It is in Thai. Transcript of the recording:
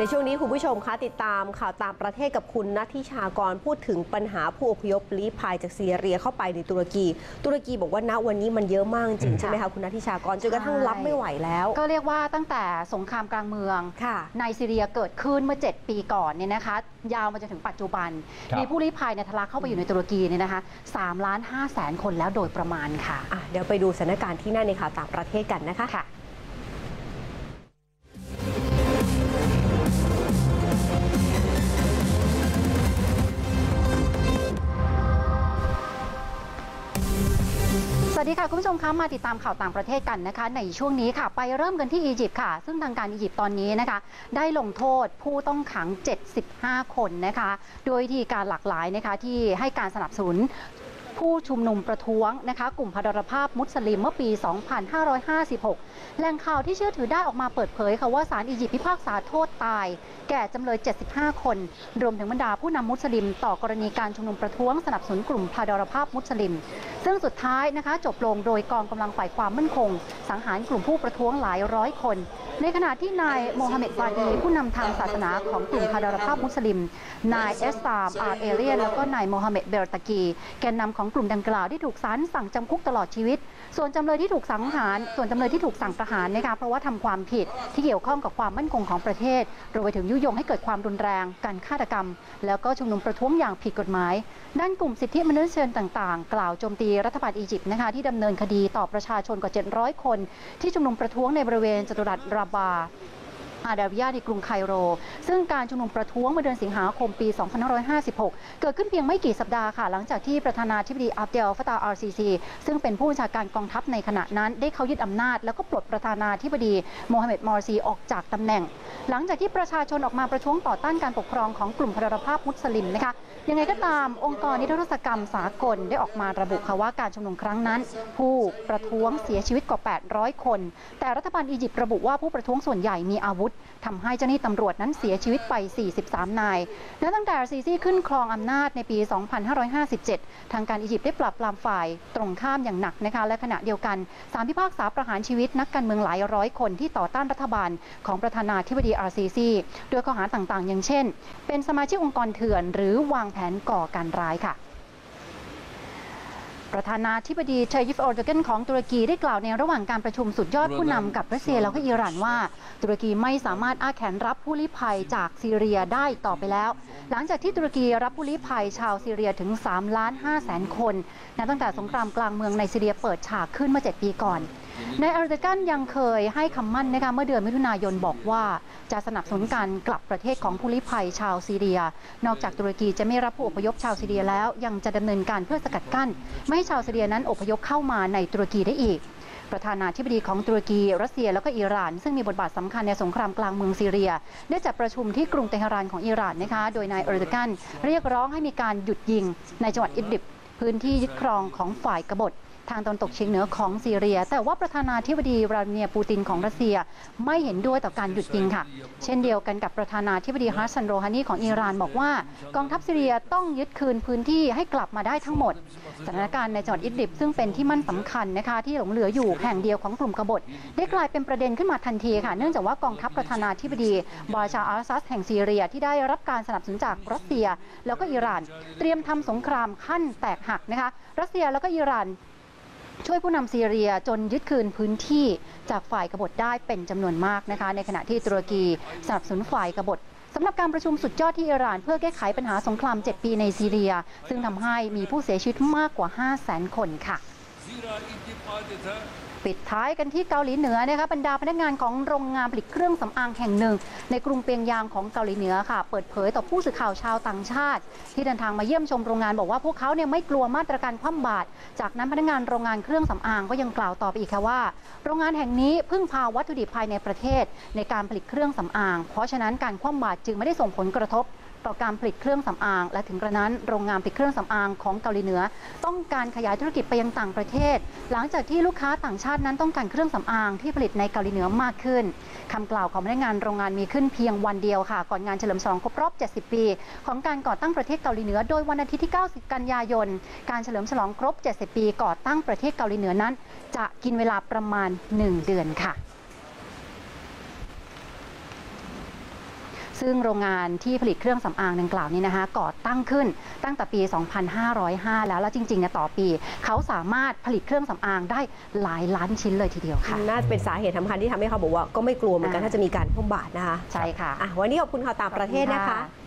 ช่วงนี้คุณผู้ชมคะติดตามข่าวต่างประเทศกับคุณณัฐิชากรพูดถึงปัญหาผู้อพยพลี้ภัยจากซีเรียเข้าไปในตุรกีบอกว่าณวันนี้มันเยอะมากจริงใช่ไหมคะคุณณัฐิชากรจนกระทั่งรับไม่ไหวแล้วก็เรียกว่าตั้งแต่สงครามกลางเมืองในซีเรียเกิดขึ้นเมื่อ7 ปีก่อนเนี่ยนะคะยาวมาจนถึงปัจจุบันมีผู้ลี้ภัยทะลักเข้าไปอยู่ในตุรกีเนี่ยนะคะ3,500,000 คนแล้วโดยประมาณค่ะเดี๋ยวไปดูสถานการณ์ที่นั่นในข่าวต่างประเทศกันนะคะสวัสดีค่ะคุณผู้ชมคะมาติดตามข่าวต่างประเทศกันนะคะในช่วงนี้ค่ะไปเริ่มกันที่อียิปต์ค่ะซึ่งทางการอียิปต์ตอนนี้นะคะได้ลงโทษผู้ต้องขัง75 คนนะคะโดยที่การหลากหลายนะคะที่ให้การสนับสนุนผู้ชุมนุมประท้วงนะคะกลุ่มพหลภาพมุสลิมเมื่อปี 2556 แหล่งข่าวที่เชื่อถือได้ออกมาเปิดเผยค่ะว่าศาลอียิปต์พิพากษาโทษตายแก่จำเลย75 คนรวมถึงบรรดาผู้นำมุสลิมต่อกรณีการชุมนุมประท้วงสนับสนุนกลุ่มพหลภาพมุสลิมซึ่งสุดท้ายนะคะจบลงโดยกองกำลังฝ่ายความมั่นคงสังหารกลุ่มผู้ประท้วงหลายร้อยคนในขณะที่นายโมฮัมเหม็ด บาดีผู้นำทางศาสนาของกลุ่มพหลภาพมุสลิมนายเอสซาม อาร์เอเลียนแล้วก็นายโมฮัมเหม็ด เบลตากีแกนนำของกลุ่มดังกล่าวที่ถูกศาลสั่งจำคุกตลอดชีวิตส่วนจำเลยที่ถูกสั่งประหารนะคะเพราะว่าทำความผิดที่เกี่ยวข้องกับความมั่นคงของประเทศรวมไปถึงยุยงให้เกิดความรุนแรงการฆาตกรรมแล้วก็ชุมนุมประท้วงอย่างผิดกฎหมายด้านกลุ่มสิทธิมนุษยชนต่างๆกล่าวโจมตีรัฐบาลอียิปต์นะคะที่ดำเนินคดีต่อประชาชนกว่า700 คนที่ชุมนุมประท้วงในบริเวณจัตุรัสราบาอาดาวิยาในกรุงไคโรซึ่งการชุมนุมประท้วงเมื่อเดือนสิงหาคมปี 2556 เกิดขึ้นเพียงไม่กี่สัปดาห์ค่ะหลังจากที่ประธานาธิบดีอับเดล ฟัตาห์ อัล ซีซีซึ่งเป็นผู้บัญชาการกองทัพในขณะนั้นได้เข้ายึดอำนาจแล้วก็ปลดประธานาธิบดีโมฮัมเหม็ด มอร์ซีออกจากตำแหน่งหลังจากที่ประชาชนออกมาประท้วงต่อต้านการปกครองของกลุ่มพหลภาพมุสลิมนะคะยังไงก็ตามองค์กรนิรโทษกรรมสากลได้ออกมาระบุค่ะว่าการชุมนุมครั้งนั้นผู้ประท้วงเสียชีวิตกว่า800 คนแต่รัฐบาลอียิปต์ระบุว่าผู้ประท้วงส่วนใหญ่มีอาวุธทำให้เจ้าหน้าที่ตำรวจนั้นเสียชีวิตไป43 นายและตั้งแต่ซีซีขึ้นครองอำนาจในปี 2557 ทางการอียิปต์ได้ปราบปรามฝ่ายตรงข้ามอย่างหนักนะคะและขณะเดียวกันศาลพิพากษาประหารชีวิตนักการเมืองหลายร้อยคนที่ต่อต้านรัฐบาลของประธานาธิบดีอาร์ซีซีโดยข้อหาต่างๆอย่างเช่นเป็นสมาชิกองค์กรเถื่อนหรือวางแผนก่อการร้ายค่ะประธานาธิบดีเทยิป เออร์โดกันของตุรกีได้กล่าวในระหว่างการประชุมสุดยอดผู้นำกับรัสเซียแล้วก็อิหร่านว่าตุรกีไม่สามารถอ้าแขนรับผู้ลี้ภัยจากซีเรียได้ต่อไปแล้วหลังจากที่ตุรกีรับผู้ลี้ภัยชาวซีเรียถึง 3,500,000 คนนับตั้งแต่สงครามกลางเมืองในซีเรียเปิดฉากขึ้นเมื่อ7 ปีก่อนนายเออร์โดกันยังเคยให้คำมั่นนะคะเมื่อเดือนมิถุนายนบอกว่าจะสนับสนุนการกลับประเทศของผู้ลี้ภัยชาวซีเรียนอกจากตุรกีจะไม่รับผู้อพยพชาวซีเรียแล้วยังจะดำเนินการเพื่อสกัดกั้นไม่ให้ชาวซีเรียนั้นอพยพเข้ามาในตุรกีได้อีกประธานาธิบดีของตุรกีรัสเซียแล้วก็อิหร่านซึ่งมีบทบาทสำคัญในสงครามกลางเมืองซีเรียได้จัดประชุมที่กรุงเตหะรานของอิหร่านนะคะโดยนายเออร์โดกันเรียกร้องให้มีการหยุดยิงในจังหวัดอิดลิบพื้นที่ยึดครองของฝ่ายกบฏทางตะวันตกเฉียงเหนือของซีเรียแต่ว่าประธานาธิบดีวลาดิเมียร์ปูตินของรัสเซียไม่เห็นด้วยต่อการหยุดยิงค่ะเช่นเดียวกันกับประธานาธิบดีฮัสซัน โรฮานีของอิหร่านบอกว่ากองทัพซีเรียต้องยึดคืนพื้นที่ให้กลับมาได้ทั้งหมดสถานการณ์ในจังหวัดอิดลิบซึ่งเป็นที่มั่นสำคัญนะคะที่หลงเหลืออยู่แห่งเดียวของกลุ่มกบฏได้กลายเป็นประเด็นขึ้นมาทันทีค่ะเนื่องจากว่ากองทัพประธานาธิบดีบาชาร์ อัล อาซัดแห่งซีเรียที่ได้รับการสนับสนุนจากรัสเซียแล้วก็อิหร่านเตรียมทำสงครามขั้นแตกหักนะคะรัสเซียแล้วก็อิหร่านช่วยผู้นำซีเรียจนยึดคืนพื้นที่จากฝ่ายกบฏได้เป็นจำนวนมากนะคะในขณะที่ตุรกีสนับสนุนฝ่ายกบฏสำหรับการประชุมสุดยอดที่อิหร่านเพื่อแก้ไขปัญหาสงคราม7 ปีในซีเรียซึ่งทำให้มีผู้เสียชีวิตมากกว่า 500,000 คนค่ะปิดท้ายกันที่เกาหลีเหนือนะคะบรรดาพนักงานของโรงงานผลิตเครื่องสำอางแห่งหนึ่งในกรุงเปียงยางของเกาหลีเหนือค่ะเปิดเผยต่อผู้สื่อข่าวชาวต่างชาติที่เดินทางมาเยี่ยมชมโรงงานบอกว่าพวกเขาเนี่ยไม่กลัวมาตรการคว่ำบาตรจากนั้นพนักงานโรงงานเครื่องสำอางก็ยังกล่าวต่อไปอีกค่ะว่าโรงงานแห่งนี้พึ่งพาวัตถุดิบภายในประเทศในการผลิตเครื่องสำอางเพราะฉะนั้นการคว่ำบาตรจึงไม่ได้ส่งผลกระทบต่อการผลิตเครื่องสำอางและถึงกระนั้นโรงงานผลิตเครื่องสำอางของเกาหลีเหนือต้องการขยายธุรกิจไปยังต่างประเทศหลังจากที่ลูกค้าต่างชาตินั้นต้องการเครื่องสำอางที่ผลิตในเกาหลีเหนือมากขึ้นคำกล่าวของพนักงานโรงงานมีขึ้นเพียงวันเดียวค่ะก่อนงานเฉลิมฉลองครบรอบ70 ปีของการก่อตั้งประเทศเกาหลีเหนือโดยวันอาทิตย์ที่90 กันยายนการเฉลิมฉลองครบ70 ปีก่อตั้งประเทศเกาหลีเหนือนั้นจะกินเวลาประมาณ1 เดือนค่ะซึ่งโรงงานที่ผลิตเครื่องสำอางดังกล่าวนี้นะคะก่อตั้งขึ้นตั้งแต่ปี 2505 แล้วจริงๆต่อปีเขาสามารถผลิตเครื่องสำอางได้หลายล้านชิ้นเลยทีเดียวค่ะน่าจะเป็นสาเหตุสำคัญที่ทำให้เขาบอกว่าก็ไม่กลัวเหมือนกันถ้าจะมีการคว่ำบาตรนะคะใช่ค่ะวันนี้ขอบคุณข่าวต่างประเทศนะคะ